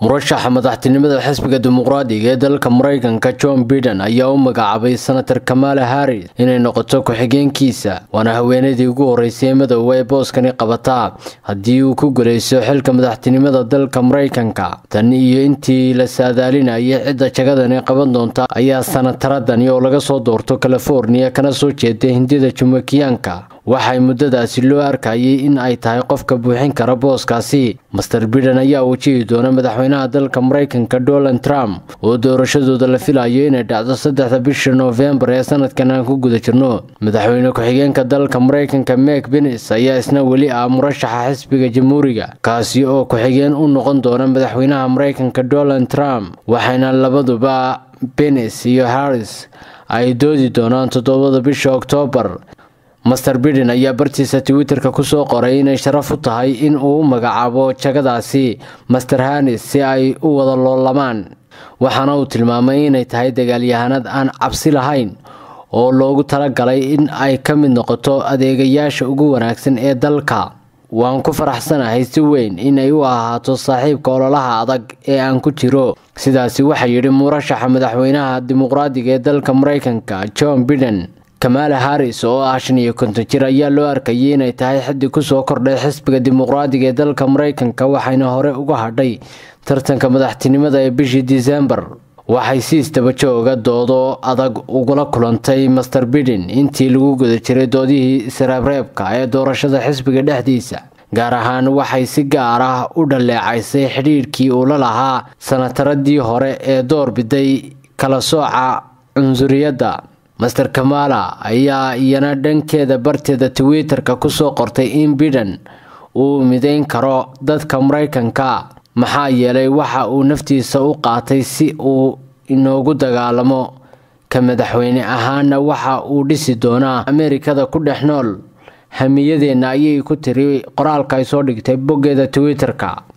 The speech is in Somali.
murashaxa madaxtinimada xisbiga dimuqraadiga ee dalka Mareykanka John Biden ayaa u magacaabay senator Kamala Harris inay noqoto ku-xigeenkiisa waana haweeneydii ugu horeysay madowga ee booskani qabata haddii uu ku guuleysto xilka madaxtinimada dalka Mareykanka. Tan iyo intii la saadaalinayay cidda jagadani qaban doonta ayaa senataradani oo laga soo doorto California kana soo jeeday Hindida Jumaicaanka waxay muddadaasi loo arkayay in ay tahay qofka buuxin kara booskaasi. Mr. Biden ayaa wajihi doona madaxweynaha dalka Mareykanka Donald Trump oo doorashadooda la filayo inay dhacdo 3 bisha November ee sanadkan aan ku guda jirno. Madaxweyne ku-xigeenka dalka Mareykanka Mike Pence ayaa isna weli ah murashaxa xisbiga Jamhuuriga kaasi oo ku-xigeen u noqon doona madaxweynaha Mareykanka Donald Trump, waxayna labaduba Pence iyo Harris ay doodi doonaan 7 bisha October. Mr. Biden ayaa bartiisa Twitterka ku soo qoray inay sharaf u tahay in uu magacaabo jagadaasi Mr. Harris si ay u wada loolamaan, waxaana uu tilmaamay inay tahay dagaalyahanad aan cabsi lahayn oo loogu talagalay in ay ka mid noqoto adeegayaasha ugu wanaagsan ee dalka. Waan ku faraxsanahay si weyn in ay u ahaato saaxiibka ololaha adag ee aan ku jiro. Sidaasi waxa yiri murashaxa madaxweynaha dimuqraadiga ee dalka Mareykanka John Biden. Kamala Harris oo 50 jir ayaa loo arkayay inay tahay xiddi ku soo kordhay xisbiga dimuqraadiga ee dalka Mareykanka waxayna hore uga hadhay tartanka madaxtinimada ee bishii December. Waxay si isdaba jooga doodo adag ugula kulantay Mr. Biden intii lagu guda jiray doodihii isreebreebka ee doorashada xisbiga dhexdiisa. Gaar ahaan waxay si gaar ah u dhaleecaysay xiriirkii uu la lahaa senataradii hore ee doorbiday kala sooca cunsuriyadda. Mr. Kamala ayaa iyana dhankeeda barteeda Twitterka ku soo qortay in Biden uu mideyn karo dadka Mareykanka maxaa yeelay waxa uu naftiisa u qaatay si uu inoogu dagaalamo ka madaxweyne ahaana waxa uu dhisi doonaa Ameerikada ku dhex nool hamiyadeena ayay ku tiri qoraalka ay soo dhigtay boggeeda Twitterka.